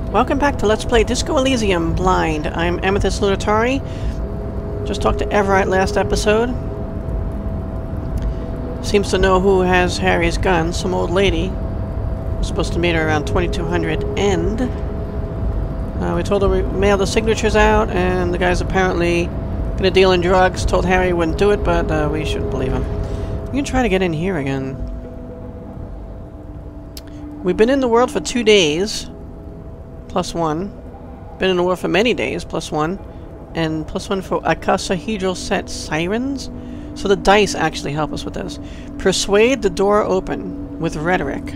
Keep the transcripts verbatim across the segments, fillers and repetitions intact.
Welcome back to Let's Play Disco Elysium Blind. I'm Amethyst Lunatari. Just talked to Everett last episode. Seems to know who has Harry's gun. Some old lady. We're supposed to meet her around twenty-two hundred. And uh, we told her we mailed the signatures out, and the guy's apparently going to deal in drugs. Told Harry he wouldn't do it, but uh, we shouldn't believe him. We can try to get in here again. We've been in the world for two days. Plus one. Been in the world for many days. Plus one. And plus one for icosahedral set sirens. So the dice actually help us with this. Persuade the door open with rhetoric.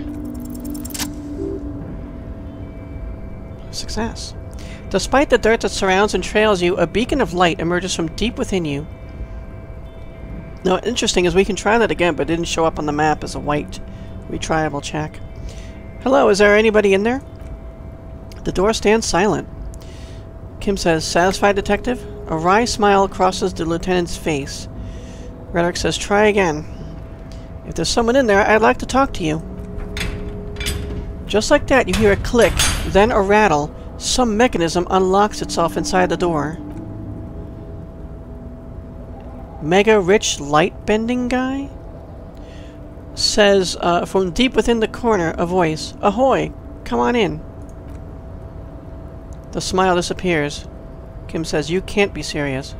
Success. Despite the dirt that surrounds and trails you, a beacon of light emerges from deep within you. Now, interesting is we can try that again, but it didn't show up on the map as a white retriable check. Hello, is there anybody in there? The door stands silent. Kim says, satisfied, detective? A wry smile crosses the lieutenant's face. Rhetoric says, try again. If there's someone in there, I'd like to talk to you. Just like that, you hear a click, then a rattle. Some mechanism unlocks itself inside the door. Mega rich light bending guy? Says, uh, from deep within the corner, a voice. Ahoy! Come on in. The smile disappears. Kim says, you can't be serious.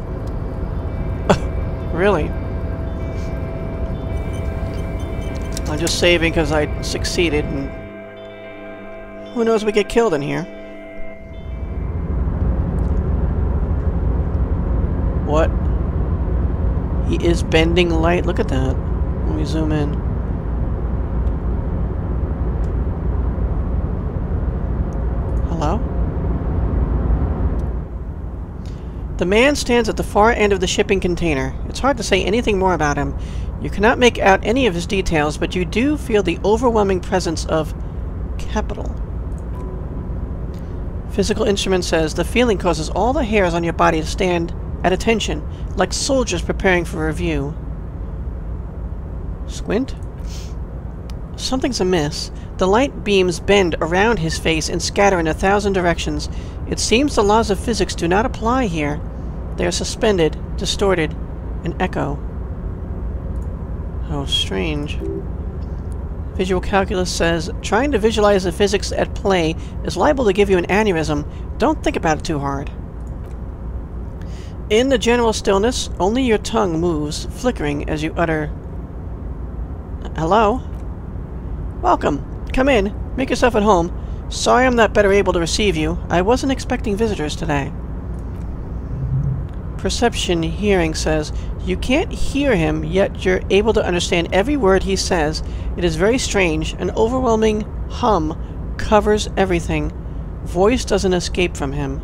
Really? I'm just saving because I succeeded, and who knows, we get killed in here. What? He is bending light. Look at that. Let me zoom in. Hello? The man stands at the far end of the shipping container. It's hard to say anything more about him. You cannot make out any of his details, but you do feel the overwhelming presence of capital. Physical instrument says, the feeling causes all the hairs on your body to stand at attention, like soldiers preparing for review. Squint? Something's amiss. The light beams bend around his face and scatter in a thousand directions. It seems the laws of physics do not apply here. They are suspended, distorted, and echo. Oh, strange. Visual calculus says, trying to visualize the physics at play is liable to give you an aneurysm. Don't think about it too hard. In the general stillness, only your tongue moves, flickering as you utter, hello? Welcome. Come in. Make yourself at home. Sorry I'm not better able to receive you. I wasn't expecting visitors today. Perception hearing says, you can't hear him, yet you're able to understand every word he says. It is very strange. An overwhelming hum covers everything. Voice doesn't escape from him.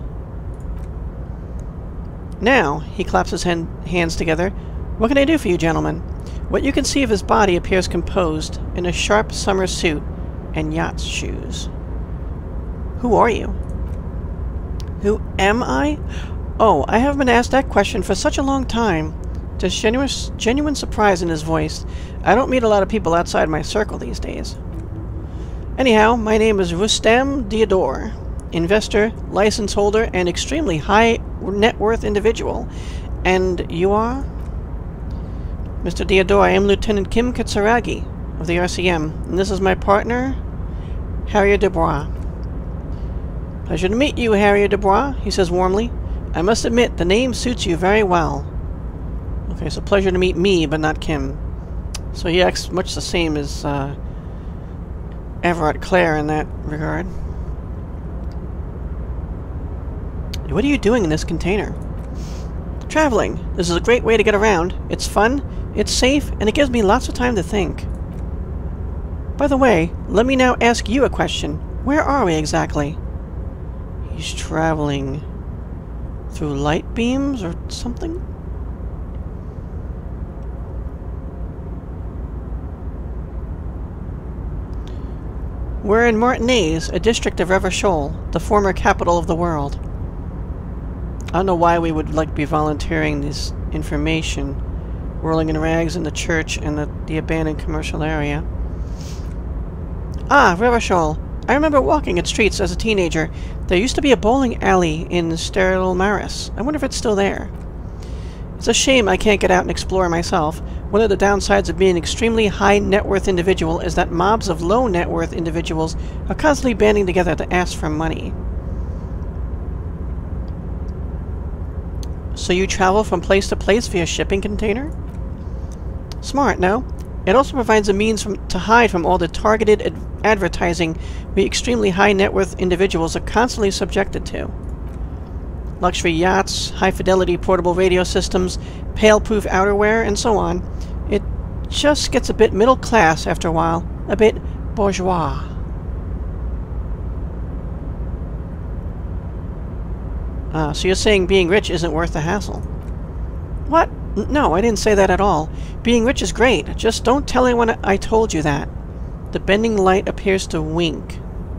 Now, he claps his hand hands together. What can I do for you, gentlemen? What you can see of his body appears composed in a sharp summer suit and yacht shoes. Who are you? Who am I? Oh, I haven't been asked that question for such a long time. There's genuine, genuine surprise in his voice. I don't meet a lot of people outside my circle these days. Anyhow, my name is Rustam Diodor, investor, license holder, and extremely high net worth individual. And you are? Mister Diodor, I am Lieutenant Kim Katsuragi of the R C M, and this is my partner, Harrier Dubois. Pleasure to meet you, Harrier Dubois, he says warmly. I must admit, the name suits you very well. Okay, so pleasure to meet me, but not Kim. So he acts much the same as uh, Everett Clare in that regard. What are you doing in this container? Traveling. This is a great way to get around. It's fun, it's safe, and it gives me lots of time to think. By the way, let me now ask you a question. Where are we exactly? He's traveling through light beams or something? We're in Martinez, a district of Revachol, the former capital of the world. I don't know why we would like to be volunteering this information. Rolling in rags in the church and the, the abandoned commercial area. Ah, Revachol. I remember walking its streets as a teenager. There used to be a bowling alley in Sterile Maris. I wonder if it's still there. It's a shame I can't get out and explore myself. One of the downsides of being an extremely high net worth individual is that mobs of low net worth individuals are constantly banding together to ask for money. So you travel from place to place via shipping container? Smart, no? It also provides a means from, to hide from all the targeted ad advertising we extremely high net worth individuals are constantly subjected to. Luxury yachts, high-fidelity portable radio systems, pale-proof outerwear, and so on. It just gets a bit middle-class after a while, a bit bourgeois. Uh, so you're saying being rich isn't worth the hassle? What? No, I didn't say that at all. Being rich is great. Just don't tell anyone I told you that. The bending light appears to wink.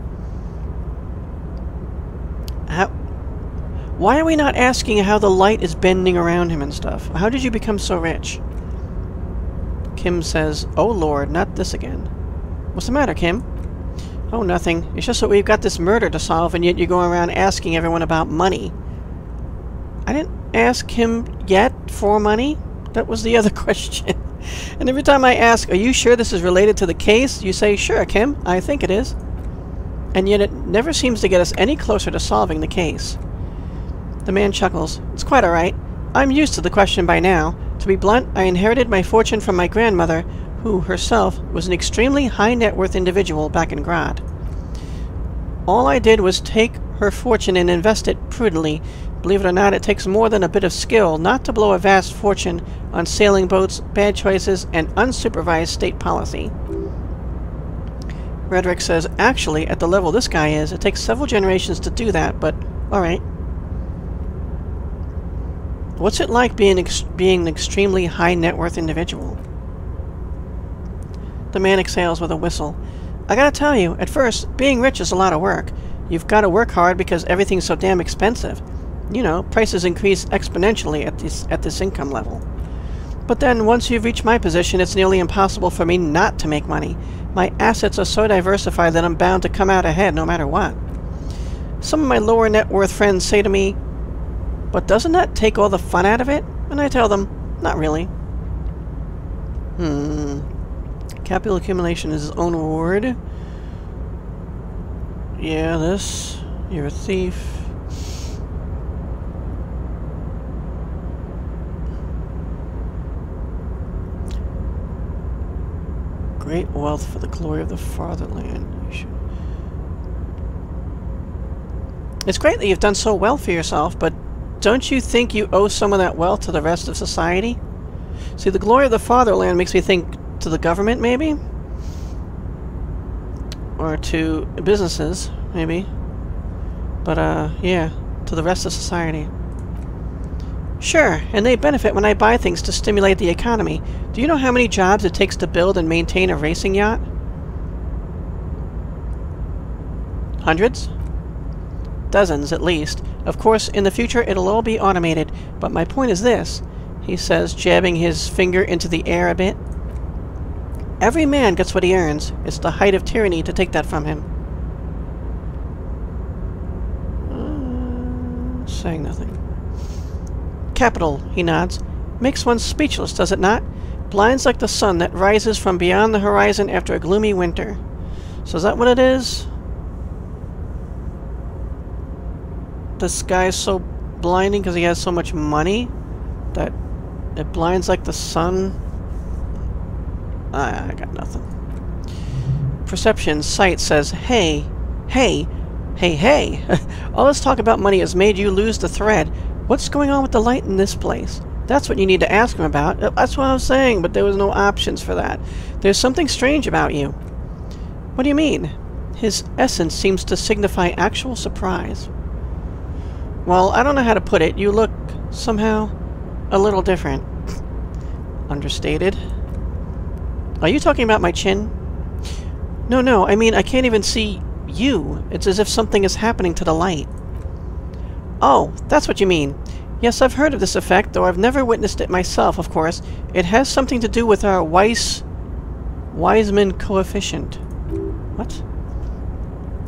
How... Why are we not asking how the light is bending around him and stuff? How did you become so rich? Kim says, "Oh Lord, not this again." What's the matter, Kim? Oh, nothing. It's just that we've got this murder to solve, and yet you're going around asking everyone about money. I didn't ask him yet for money. That was the other question. And every time I ask, "Are you sure this is related to the case?" you say, "Sure, Kim, I think it is." And yet it never seems to get us any closer to solving the case. The man chuckles. It's quite all right. I'm used to the question by now. To be blunt, I inherited my fortune from my grandmother, who herself was an extremely high net worth individual back in Grad. All I did was take her fortune and invest it prudently. Believe it or not, it takes more than a bit of skill not to blow a vast fortune on sailing boats, bad choices, and unsupervised state policy. Redrick says, actually, at the level this guy is, it takes several generations to do that, but alright. What's it like being, ex being an extremely high net worth individual? The man exhales with a whistle. I gotta tell you, at first, being rich is a lot of work. You've gotta work hard because everything's so damn expensive. You know, prices increase exponentially at this, at this income level. But then, once you've reached my position, it's nearly impossible for me not to make money. My assets are so diversified that I'm bound to come out ahead no matter what. Some of my lower net worth friends say to me, "But doesn't that take all the fun out of it?" And I tell them, not really. Hmm. Capital accumulation is his own word. Yeah, this. You're a thief. Great wealth for the glory of the fatherland. It's great that you've done so well for yourself, but don't you think you owe some of that wealth to the rest of society? See, the glory of the fatherland makes me think to the government, maybe? Or to businesses, maybe. But, uh, yeah, to the rest of society. Sure, and they benefit when I buy things to stimulate the economy. Do you know how many jobs it takes to build and maintain a racing yacht? Hundreds? Dozens, at least. Of course, in the future it'll all be automated, but my point is this, he says, jabbing his finger into the air a bit. Every man gets what he earns. It's the height of tyranny to take that from him. Uh, saying nothing. Capital, he nods. Makes one speechless, does it not? Blinds like the sun that rises from beyond the horizon after a gloomy winter. So is that what it is? This guy's so blinding because he has so much money that it blinds like the sun? I, I got nothing. Perception, sight says, hey, hey, hey, hey. All this talk about money has made you lose the thread. What's going on with the light in this place? That's what you need to ask him about. That's what I was saying, but there was no options for that. There's something strange about you. What do you mean? His essence seems to signify actual surprise. Well, I don't know how to put it. You look, somehow, a little different. Understated. Are you talking about my chin? No, no, I mean, I can't even see you. It's as if something is happening to the light. Oh, that's what you mean. Yes, I've heard of this effect, though I've never witnessed it myself, of course. It has something to do with our Weiss... Wiseman coefficient. What?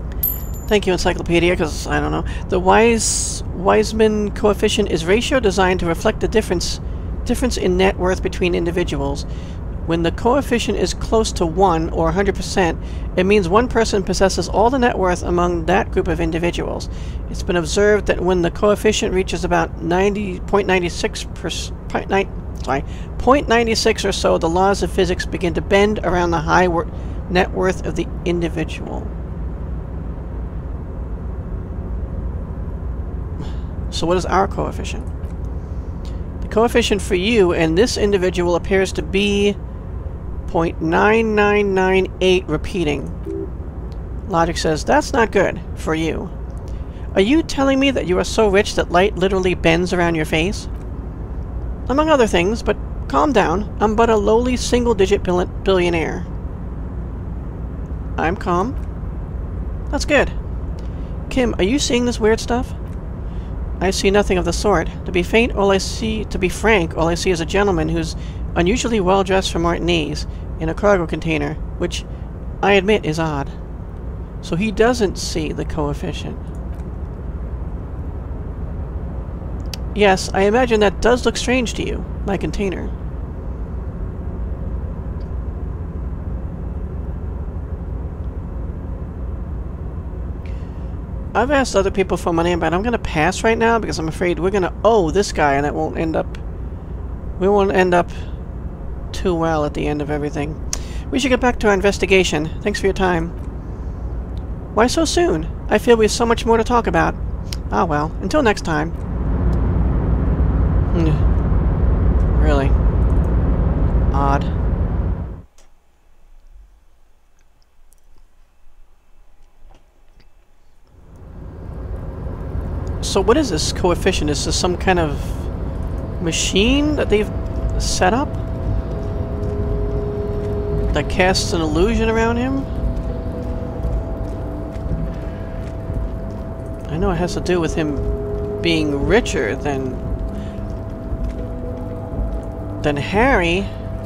Thank you, Encyclopedia, because I don't know. The Wise Wiseman coefficient is ratio designed to reflect the difference difference in net worth between individuals. When the coefficient is close to one, or one hundred percent, it means one person possesses all the net worth among that group of individuals. It's been observed that when the coefficient reaches about ninety point nine six percent, sorry, zero point nine six or so, the laws of physics begin to bend around the high wor net worth of the individual. So what is our coefficient? The coefficient for you and this individual appears to be zero point nine nine nine eight repeating. Logic says that's not good for you. Are you telling me that you are so rich that light literally bends around your face? Among other things, but calm down. I'm but a lowly single-digit bill billionaire. I'm calm. That's good. Kim, are you seeing this weird stuff? I see nothing of the sort. To be faint, all I see, to be frank, all I see is a gentleman who's unusually well dressed for martinis in a cargo container, which I admit is odd. So he doesn't see the coefficient. Yes, I imagine that does look strange to you, my container. I've asked other people for money, but I'm going to pass right now because I'm afraid we're going to owe this guy, and it won't end up... We won't end up too well at the end of everything. We should get back to our investigation. Thanks for your time. Why so soon? I feel we have so much more to talk about. Ah well, until next time. Really. Odd. So what is this coefficient? Is this some kind of machine that they've set up that casts an illusion around him? I know it has to do with him being richer than than Harry,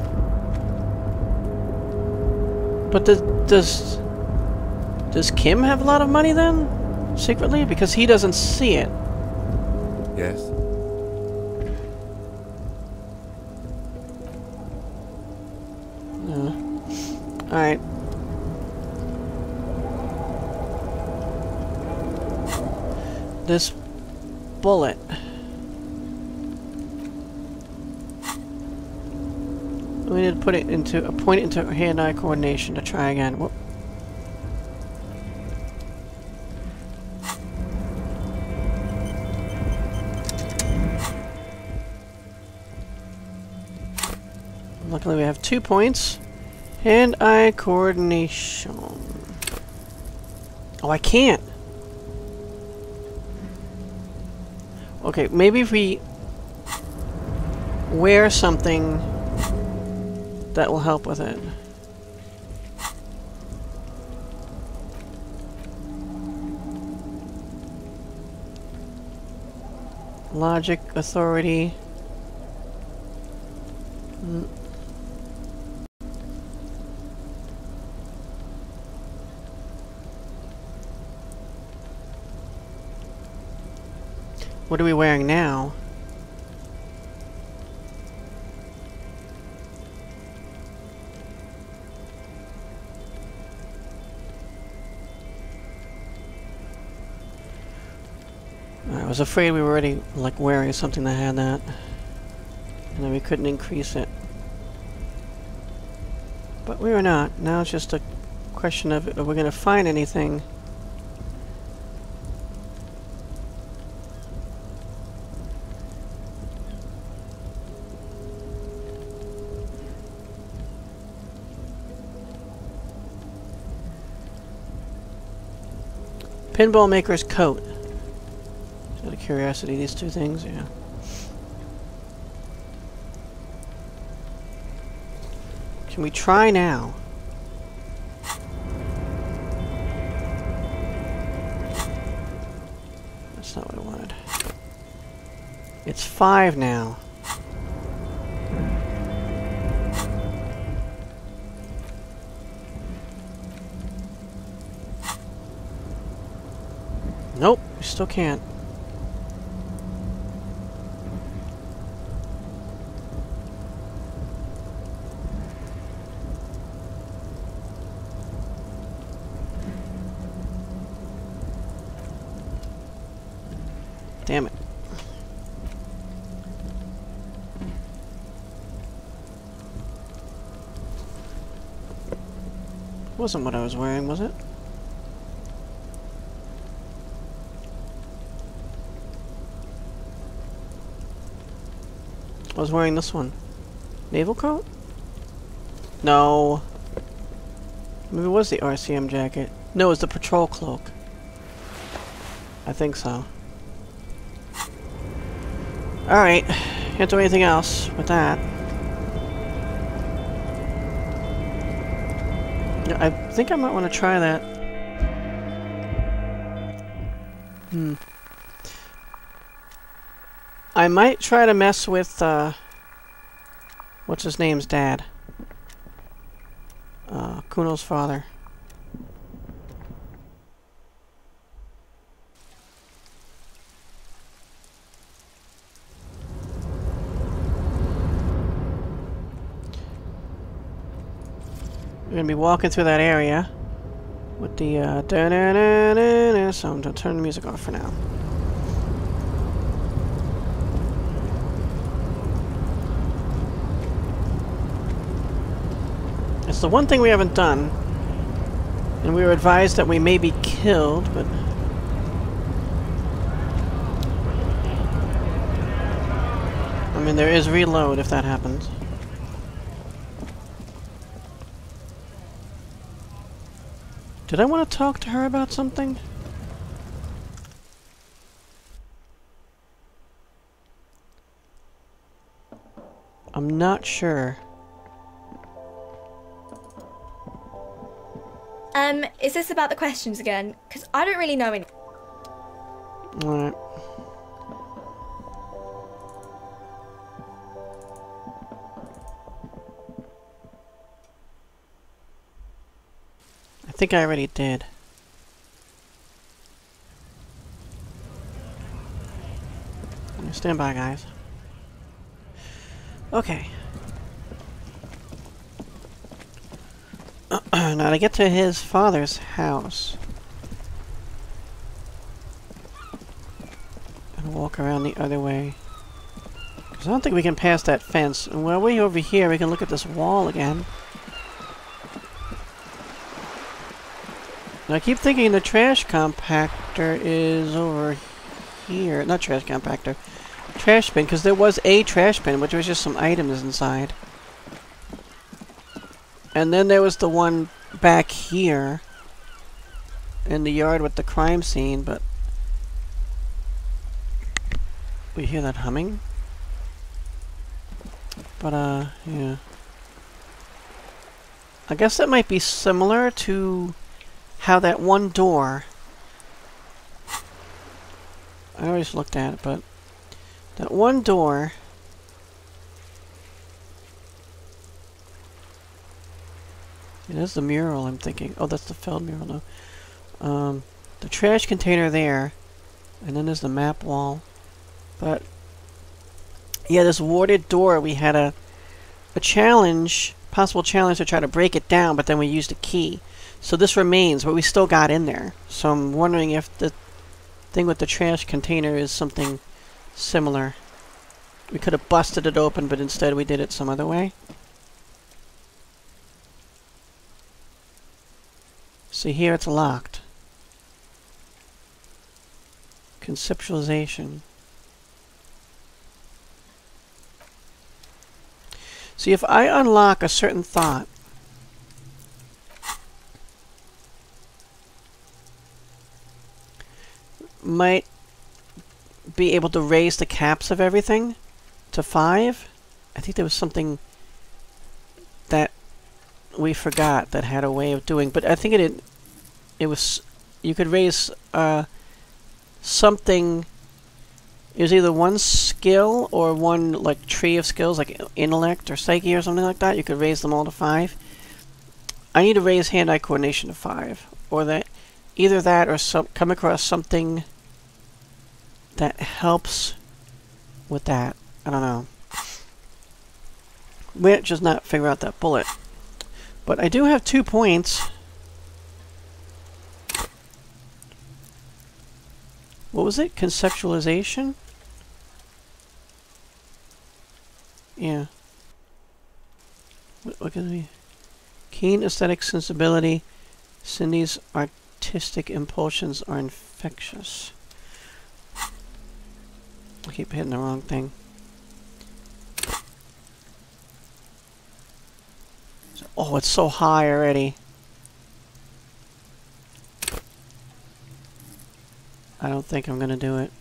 but does does does Kim have a lot of money then? Secretly? Because he doesn't see it. Yes? Uh, Alright. This bullet. We need to put it into a point into hand-eye coordination to try again. Whoop. Luckily we have two points. Hand-eye coordination. Oh, I can't. Okay, maybe if we wear something that will help with it. Logic, authority. Mm. What are we wearing now? I was afraid we were already like wearing something that had that, and then we couldn't increase it. But we were not. Now it's just a question of are we going to find anything. Pinball maker's coat. Just out of curiosity, these two things, yeah. Can we try now? That's not what I wanted. It's five now. Nope, we still can't. Damn it. Wasn't what I was wearing, was it? I was wearing this one. Naval coat? No. Maybe it was the R C M jacket. No, it was the patrol cloak. I think so. Alright. Can't do anything else with that. I think I might want to try that. Hmm. I might try to mess with, uh... what's his name's dad? Uh, Cuno's father. We're gonna be walking through that area with the uh, da -da -da -da -da, so I'm gonna turn the music off for now. It's the one thing we haven't done, and we were advised that we may be killed, but I mean there is reload if that happens. Did I want to talk to her about something? I'm not sure. Um, is this about the questions again? Because I don't really know any. Alright. I think I already did. Stand by, guys. Okay. Now to get to his father's house. And walk around the other way. Because I don't think we can pass that fence. And while we're over here, we can look at this wall again. Now I keep thinking the trash compactor is over here. Not trash compactor. Trash bin, because there was a trash bin, which was just some items inside. And then there was the one back here in the yard with the crime scene, but we hear that humming. But, uh, yeah. I guess that might be similar to how that one door... I always looked at it, but that one door... Yeah, that's the mural I'm thinking. Oh, that's the Feld mural, no. Um, the trash container there, and then there's the map wall. But, yeah, this warded door, we had a, a challenge, possible challenge to try to break it down, but then we used a key. So this remains, but we still got in there. So I'm wondering if the thing with the trash container is something similar. We could have busted it open, but instead we did it some other way. See, here it's locked. Conceptualization. See, if I unlock a certain thought, might be able to raise the caps of everything to five. I think there was something that we forgot that had a way of doing, but I think it it, it was you could raise uh, something. It was either one skill or one like tree of skills, like intellect or psyche or something like that. You could raise them all to five. I need to raise hand-eye coordination to five, or that either that or some come across something that helps with that. I don't know. We might just not figure out that bullet. But I do have two points. What was it? Conceptualization? Yeah. What, what can we... Keen aesthetic sensibility. Cindy's artistic impulsions are infectious. I keep hitting the wrong thing. Oh, it's so high already. I don't think I'm gonna do it.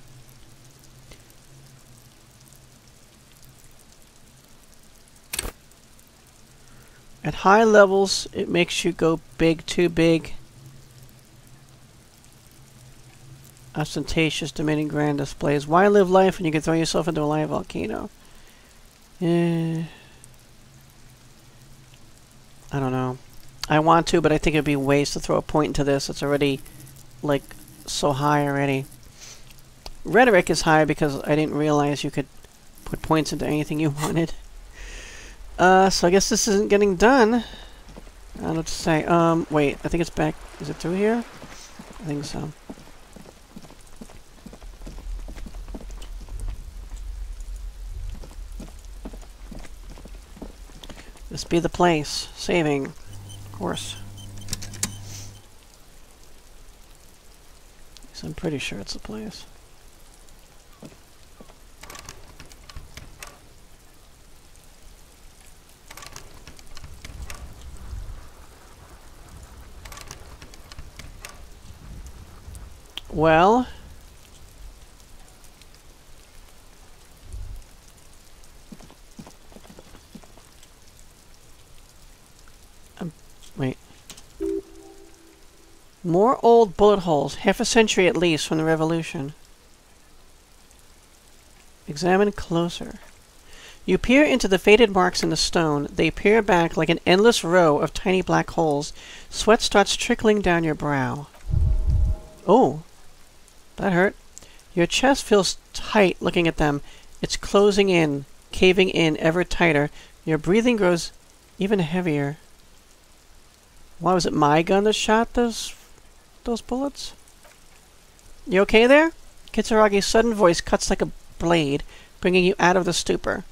At high levels, it makes you go big, too big. Ostentatious, demanding grand displays. Why live life when you can throw yourself into a live volcano? Eh... I don't know. I want to, but I think it'd be waste to throw a point into this. It's already, like, so high already. Rhetoric is high because I didn't realize you could put points into anything you wanted. Uh, so I guess this isn't getting done. I don't know what to say. Um, wait. I think it's back. Is it through here? I think so. This be the place. Saving. Of course. So I'm pretty sure it's the place. Well... Wait. More old bullet holes, half a century at least from the Revolution. Examine closer. You peer into the faded marks in the stone. They peer back like an endless row of tiny black holes. Sweat starts trickling down your brow. Oh, that hurt. Your chest feels tight looking at them. It's closing in, caving in ever tighter. Your breathing grows even heavier. Why was it my gun that shot those those bullets? You okay there? Kitsuragi's sudden voice cuts like a blade, bringing you out of the stupor.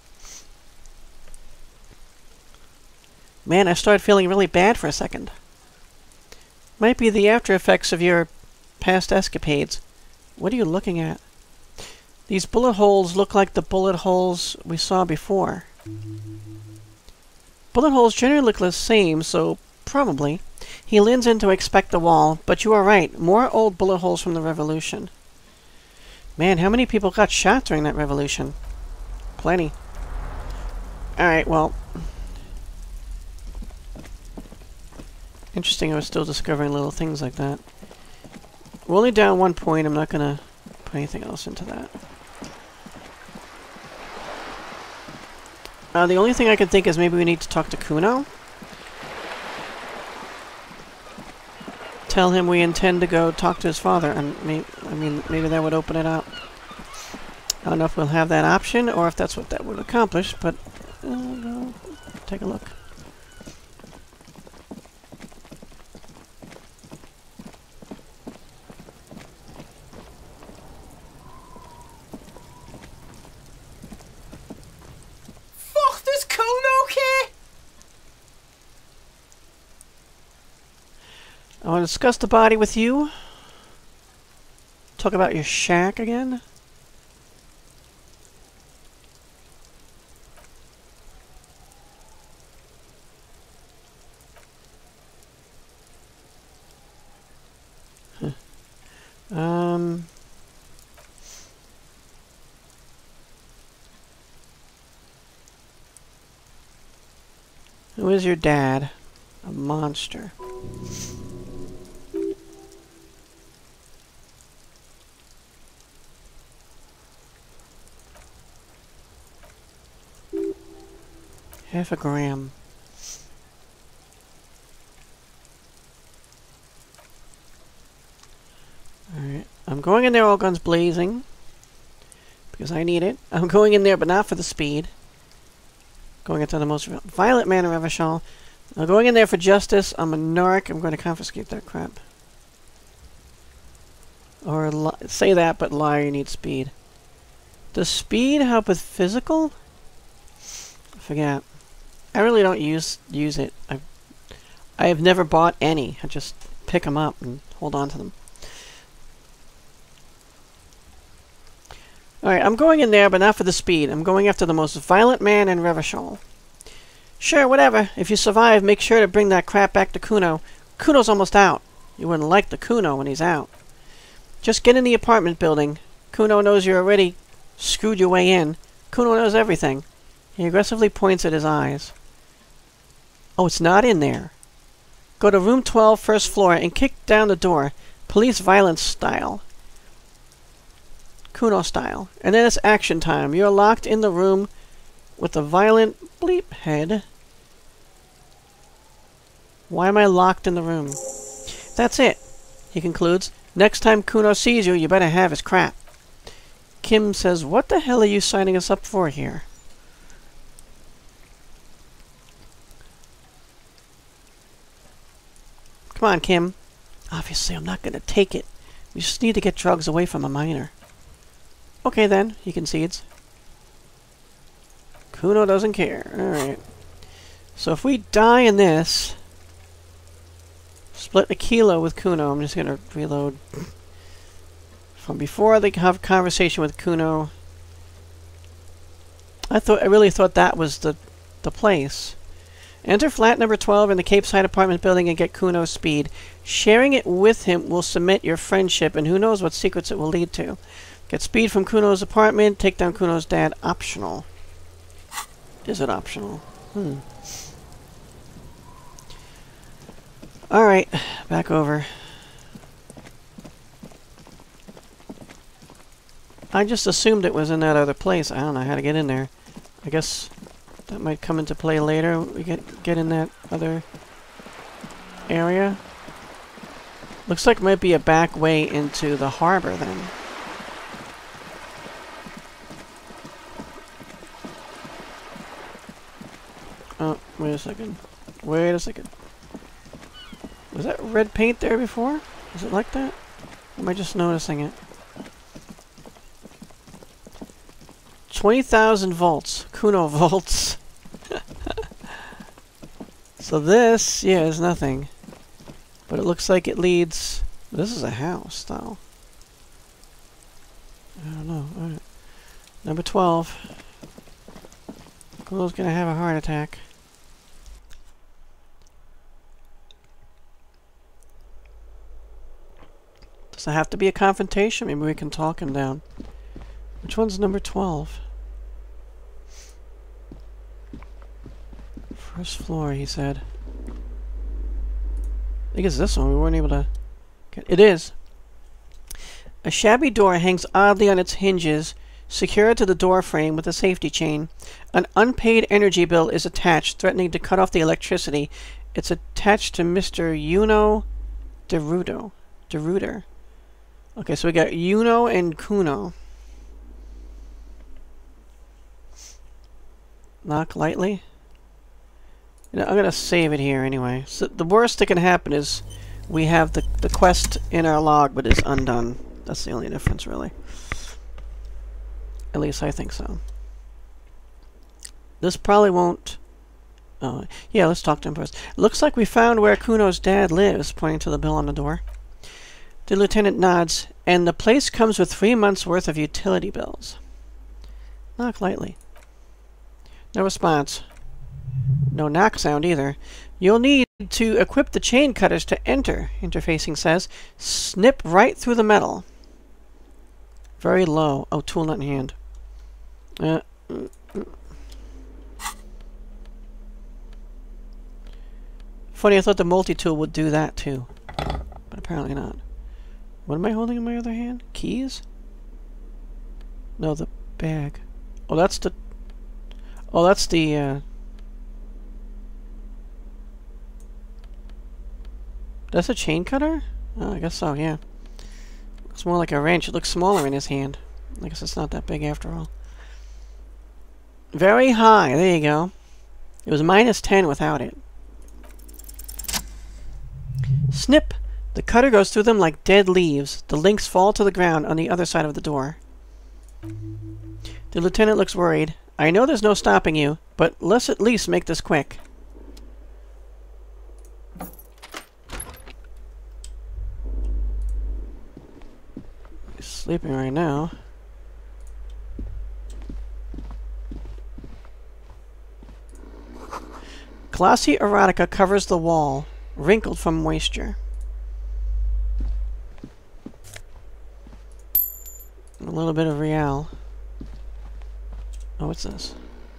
Man, I started feeling really bad for a second. Might be the after effects of your past escapades. What are you looking at? These bullet holes look like the bullet holes we saw before. Bullet holes generally look the same, so probably. He leans in to inspect the wall, but you are right. More old bullet holes from the Revolution. Man, how many people got shot during that Revolution? Plenty. Alright, well... Interesting, I was still discovering little things like that. We're only down one point. I'm not going to put anything else into that. Uh, the only thing I can think is maybe we need to talk to Cuno. Tell him we intend to go talk to his father, and may I mean, maybe that would open it up. I don't know if we'll have that option, or if that's what that would accomplish, but uh, no. Take a look. Fuck, does Cuno care? I want to discuss the body with you. Talk about your shack again. Huh. Um... Who is your dad? A monster. Half a gram. Alright. I'm going in there all guns blazing. because I need it. I'm going in there, but not for the speed. Going into the most violent man in Revachol. I'm going in there for justice. I'm a narc. I'm going to confiscate that crap. Or li say that, but lie, you need speed. Does speed help with physical? I forget. I really don't use use it. I I have never bought any. I just pick them up and hold on to them. Alright, I'm going in there, but not for the speed. I'm going after the most violent man in Revachol. Sure, whatever. If you survive, make sure to bring that crap back to Cuno. Cuno's almost out. You wouldn't like the Cuno when he's out. Just get in the apartment building. Cuno knows you already screwed your way in. Cuno knows everything. He aggressively points at his eyes. Oh, it's not in there. Go to room twelve, first floor, and kick down the door. Police violence style. Cuno style. And then it's action time. You're locked in the room with the violent bleep head. Why am I locked in the room? That's it, he concludes. Next time Cuno sees you, you better have his crap. Kim says, what the hell are you signing us up for here? Come on, Kim. Obviously, I'm not going to take it. We just need to get drugs away from a minor. Okay, then, he concedes. Cuno doesn't care. Alright. So if we die in this, split a kilo with Cuno. I'm just going to reload. From before they have a conversation with Cuno. I thought I really thought that was the the place. Enter flat number twelve in the Cape Side apartment building and get Cuno's speed. Sharing it with him will cement your friendship, and who knows what secrets it will lead to. Get speed from Cuno's apartment. Take down Cuno's dad. Optional. Is it optional? Hmm. Alright. Back over. I just assumed it was in that other place. I don't know how to get in there. I guess that might come into play later. We get get in that other area. Looks like it might be a back way into the harbor then. Oh, wait a second. Wait a second. Was that red paint there before? Is it like that? Or am I just noticing it? twenty thousand volts. Cuno volts. So this, yeah, is nothing. But it looks like it leads... This is a house, though. I don't know. All right. Number twelve. Cuno's gonna have a heart attack. Does it have to be a confrontation? Maybe we can talk him down. Which one's number twelve? First floor, he said. I think it's this one. We weren't able to get... It is. A shabby door hangs oddly on its hinges, secured to the door frame with a safety chain. An unpaid energy bill is attached, threatening to cut off the electricity. It's attached to Mister Cuno Derudo. Deruder. Okay, so we got Cuno and Cuno. Knock lightly. You know, I'm gonna save it here anyway. So the worst that can happen is we have the the quest in our log, but it's undone. That's the only difference, really. At least I think so. This probably won't... Oh, yeah, let's talk to him first. Looks like we found where Cuno's dad lives, pointing to the bill on the door. The lieutenant nods, and the place comes with three months' worth of utility bills. Knock lightly. No response. No knock sound either. You'll need to equip the chain cutters to enter, interfacing says. Snip right through the metal. Very low. Oh, tool not in hand. Uh, mm, mm. Funny, I thought the multi-tool would do that too. But apparently not. What am I holding in my other hand? Keys? No, the bag. Oh, that's the... Oh, that's the, uh... That's a chain cutter? Oh, I guess so, yeah. Looks more like a wrench. It looks smaller in his hand. I guess it's not that big after all. Very high. There you go. It was minus ten without it. Snip! The cutter goes through them like dead leaves. The links fall to the ground on the other side of the door. The lieutenant looks worried. I know there's no stopping you, but let's at least make this quick. He's sleeping right now. Glossy erotica covers the wall, wrinkled from moisture. A little bit of Real. Oh, what's this?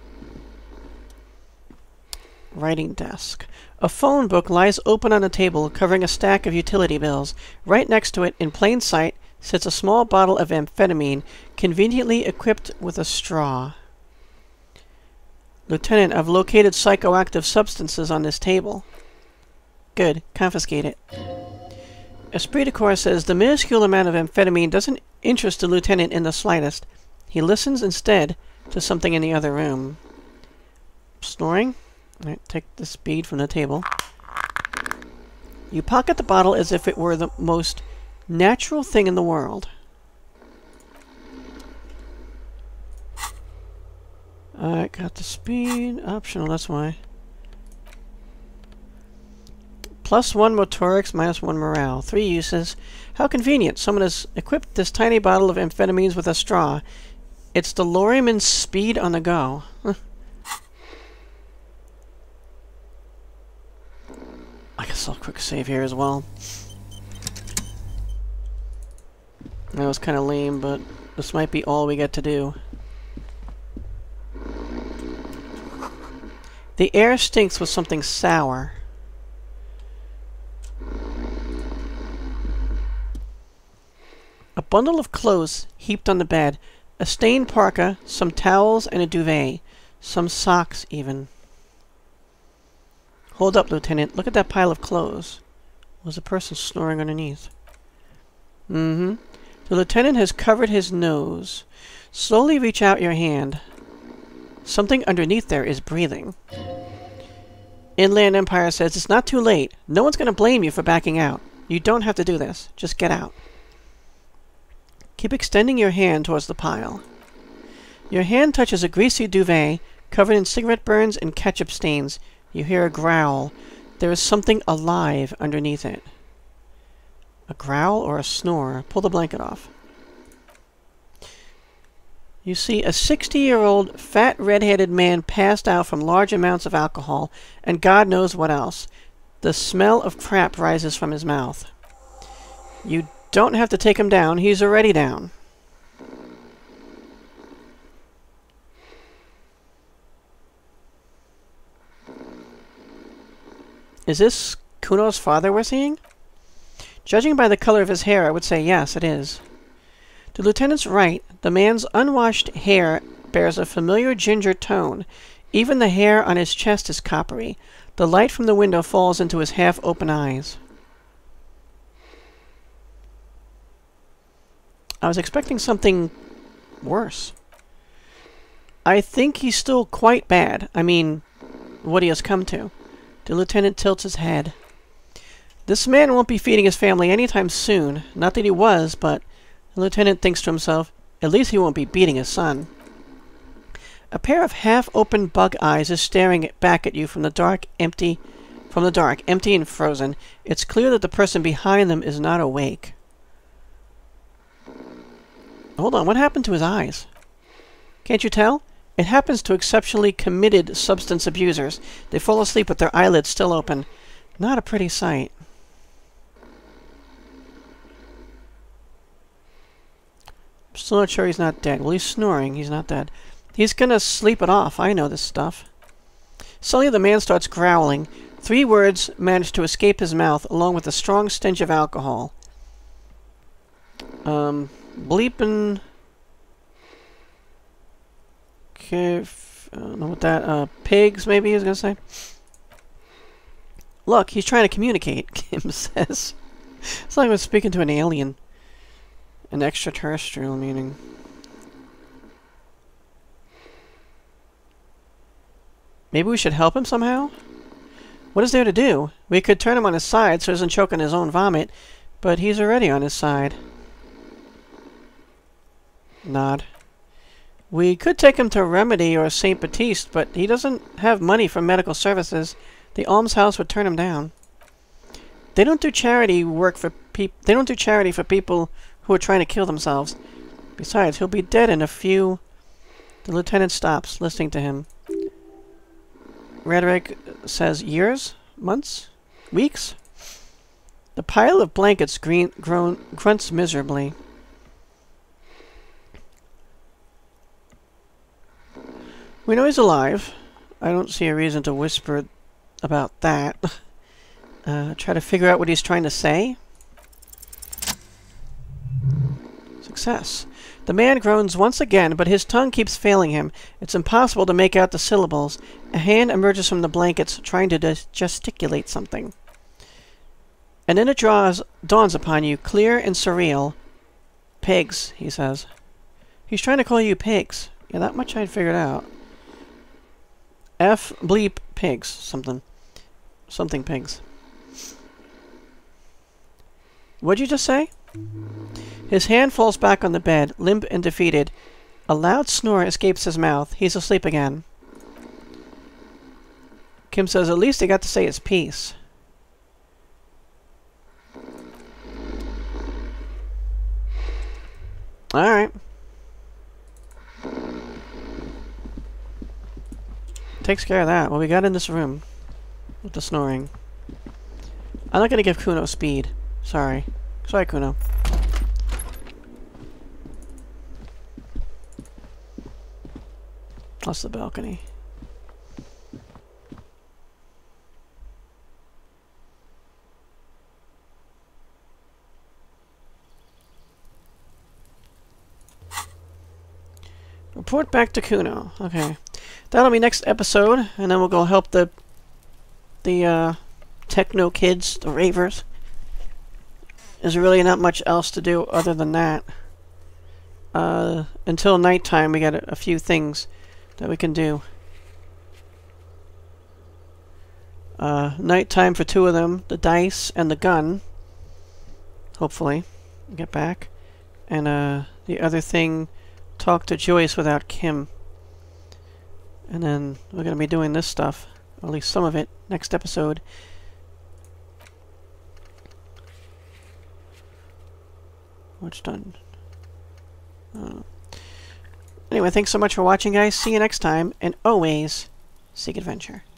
Writing desk. A phone book lies open on a table, covering a stack of utility bills. Right next to it, in plain sight, sits a small bottle of amphetamine, conveniently equipped with a straw. Lieutenant, I've located psychoactive substances on this table. Good. Confiscate it. Esprit de Corps says the minuscule amount of amphetamine doesn't interest the lieutenant in the slightest. He listens instead to something in the other room. Snoring? Alright, take the speed from the table. You pocket the bottle as if it were the most natural thing in the world. I got the speed. Optional, that's why. Plus one motorics, minus one morale. Three uses. How convenient. Someone has equipped this tiny bottle of amphetamines with a straw. It's the Lorryman's speed on the go. I guess I'll quick save here as well. That was kind of lame, but this might be all we get to do. The air stinks with something sour. A bundle of clothes heaped on the bed. A stained parka, some towels, and a duvet. Some socks, even. Hold up, Lieutenant. Look at that pile of clothes. Was a person snoring underneath? Mm-hmm. The lieutenant has covered his nose. Slowly reach out your hand. Something underneath there is breathing. Inland Empire says it's not too late. No one's going to blame you for backing out. You don't have to do this. Just get out. Keep extending your hand towards the pile. Your hand touches a greasy duvet covered in cigarette burns and ketchup stains. You hear a growl. There is something alive underneath it. A growl or a snore? Pull the blanket off. You see a sixty-year-old, fat, red-headed man passed out from large amounts of alcohol, and God knows what else. The smell of crap rises from his mouth. You don't have to take him down. He's already down. Is this Cuno's father we're seeing? Judging by the color of his hair, I would say yes, it is. To Lieutenant's right, the man's unwashed hair bears a familiar ginger tone. Even the hair on his chest is coppery. The light from the window falls into his half-open eyes. I was expecting something worse. I think he's still quite bad. I mean, what he has come to. The lieutenant tilts his head. This man won't be feeding his family anytime soon. Not that he was, but the lieutenant thinks to himself, at least he won't be beating his son. A pair of half-open bug eyes is staring back at you from the dark, empty, from the dark, empty and frozen. It's clear that the person behind them is not awake. Hold on, what happened to his eyes? Can't you tell? It happens to exceptionally committed substance abusers. They fall asleep with their eyelids still open. Not a pretty sight. I'm still not sure he's not dead. Well, he's snoring. He's not dead. He's gonna sleep it off. I know this stuff. Suddenly the man starts growling. Three words manage to escape his mouth, along with a strong stench of alcohol. Um, bleepin'... Okay, I don't know what that, uh, pigs, maybe he was gonna say? Look, he's trying to communicate, Kim says. It's like I was speaking to an alien. An extraterrestrial, meaning. Maybe we should help him somehow? What is there to do? We could turn him on his side so he doesn't choke on his own vomit, but he's already on his side. Nod. We could take him to Remedy or Saint Baptiste, but he doesn't have money for medical services. The almshouse would turn him down. They don't do charity work for peop- They don't do charity for people who are trying to kill themselves. Besides, he'll be dead in a few... The lieutenant stops, listening to him. Rhetoric says years? Months? Weeks? The pile of blankets green, groan, grunts miserably. We know he's alive. I don't see a reason to whisper about that. Uh, try to figure out what he's trying to say. Success. The man groans once again, but his tongue keeps failing him. It's impossible to make out the syllables. A hand emerges from the blankets, trying to gesticulate something. And then it draws, dawns upon you, clear and surreal. Pigs, he says. He's trying to call you pigs. Yeah, that much I'd figured out. F bleep pigs. Something. Something pigs. What'd you just say? His hand falls back on the bed, limp and defeated. A loud snore escapes his mouth. He's asleep again. Kim says, at least he got to say his piece. Alright. Takes care of that. What we got in this room with the snoring. I'm not going to give Cuno speed. Sorry. Sorry, Cuno. That's the balcony. Report back to Cuno. Okay. That'll be next episode, and then we'll go help the the uh, techno kids, the ravers. There's really not much else to do other than that. Uh, until nighttime, we got a, a few things that we can do. Uh, nighttime for two of them, the dice and the gun. Hopefully, get back. And uh, the other thing, talk to Joyce without Kim. And then we're going to be doing this stuff, or at least some of it, next episode. What's done? Uh, anyway, thanks so much for watching, guys. See you next time, and always seek adventure.